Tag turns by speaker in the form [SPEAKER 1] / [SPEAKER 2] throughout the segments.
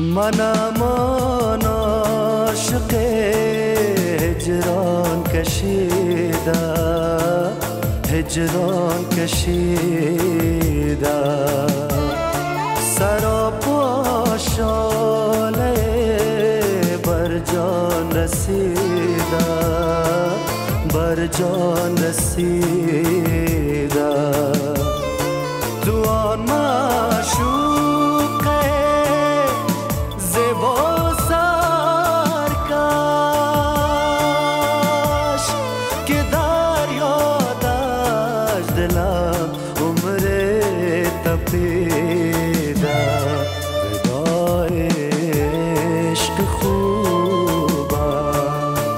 [SPEAKER 1] منم آن عاشق هجران کشیده، هجران کشیده، سراپا شاله بر جان رسیده، بر جان رسیده. تو آن معشوق زیبا سرکش که در یادش دلم عمر تپیده. ودای عشق خوبم،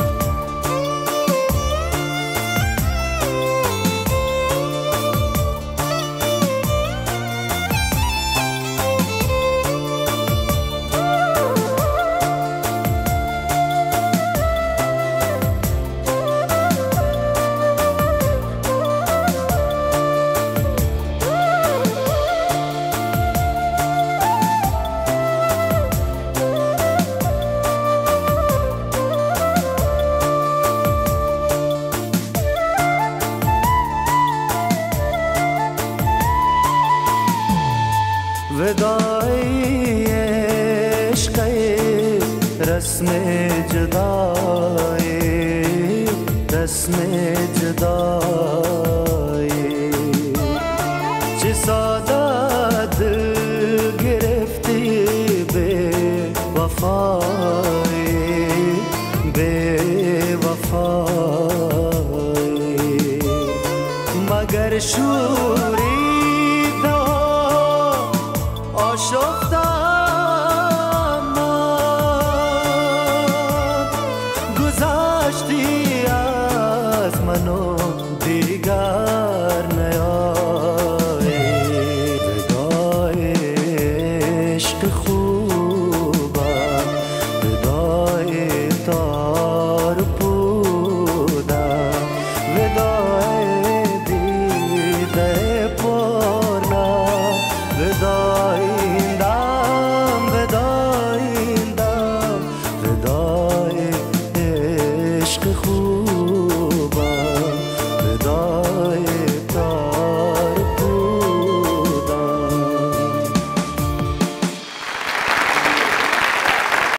[SPEAKER 1] ودای عشق رسم جدایی، رسم جدایی. چه ساده دل گرفتی به وفایی، به وفایی. مگر شوری آشفتم من، گذشتی از من و دیگر نیایی. ودای عشق خوبم، ودای تار بودم، ودای دیده پرنا، ودای